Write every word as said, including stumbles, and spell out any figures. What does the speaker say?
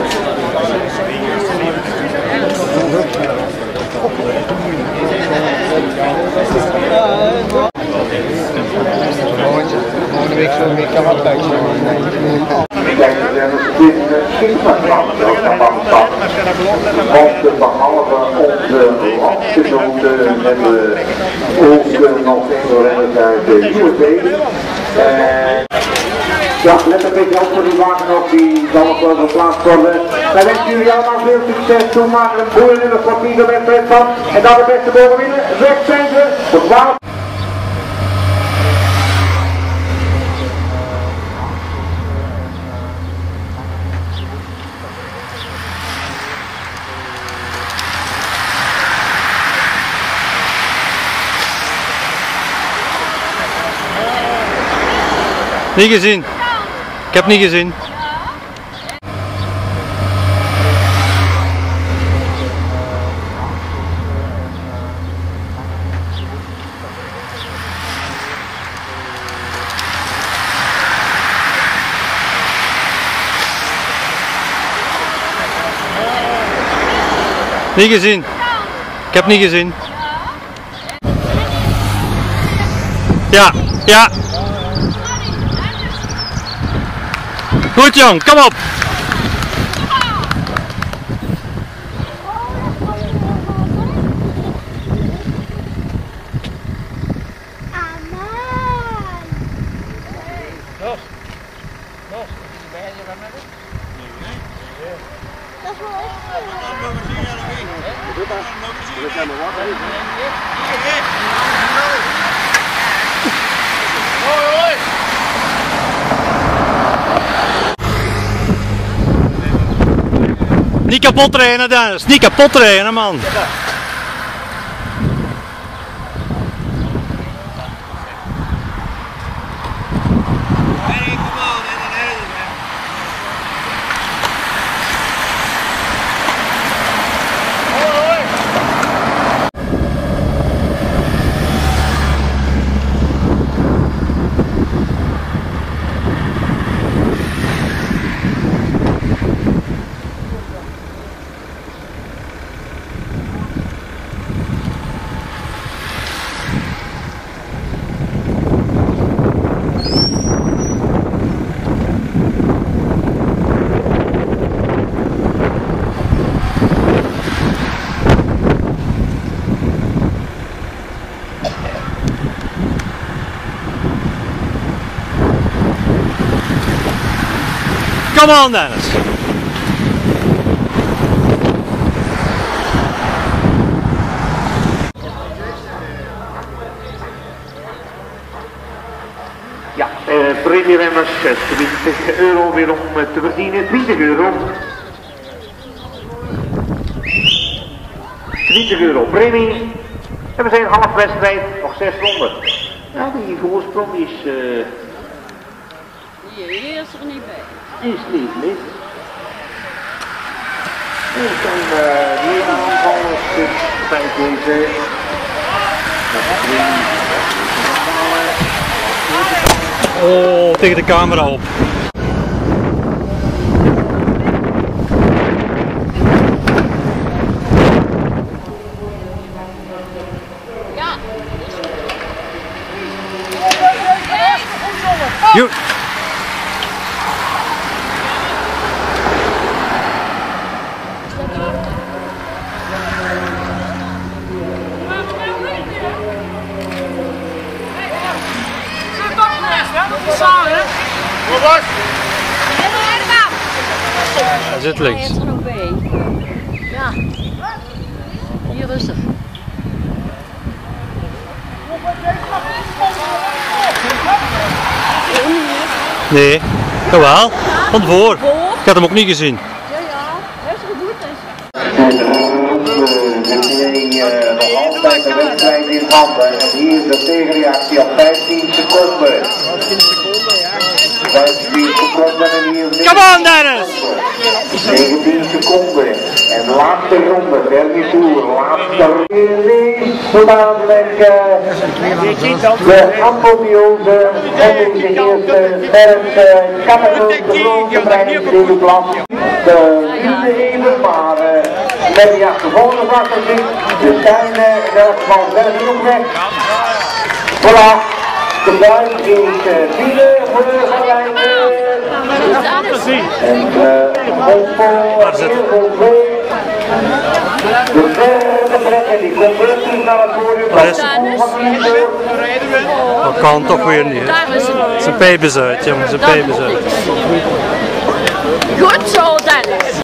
Volgende week zo'n week kan wat thuis zijn. Want behalve onze landgenoten hebben we ook nog renners uit de U S A. Ja, let een beetje op voor die wagen op, die zal nog wel geplaatst worden. Wij wensen jullie allemaal veel succes toe, maken een boeiende en een sportieve wedstrijd van. En dan de beste boven winnen, weg zijn ze, voor twaalf. Niet gezien. Ik heb niet gezien. Niet gezien. Ik heb niet gezien. Ja, ja. Goed jong, kom op! Niet kapot trainen, Dennis. Niet kapot trainen, man. Come on, Dennis. Ja, uh, premieremmers, twintig euro weer om te verdienen, twintig euro. twintig euro premie. En we zijn half wedstrijd, nog zes ronden. Ja, die voorsprong is... Uh, Die is er niet bij. is niet mis. En dan uh, hier aanvallers bij deze. Oh, tegen de camera op. Ja. You. Hij zit links. Hij is er nog bij. Ja. Hier rustig. Nee, jawel. Van voor. Ik had hem ook niet gezien. Ja, ja. Hij is er goed. Nog altijd de wedstrijd in handen en hier de tegenreactie op vijftien seconden. vijftien seconden en hier... Come on, Dennis! negentien seconden en de laatste ronde, derde toer, laatste release, zo dadelijk de apotheose van deze eerste sterk katapult de grote prijs in de klas. De duurde even, maar uh, met die achtervolgende achter zich, de Stijn uh, in elk geval zelf genoeg weg. Voilà, de Duin is uh, vierde voor de Verwijn. En uh, Volvo, Volvo, de derde plek en die komt terug naar het podium. Dat kan toch weer niet. Zijn pepers uit, jongen, zijn pepers uit. Goed zo, Dennis.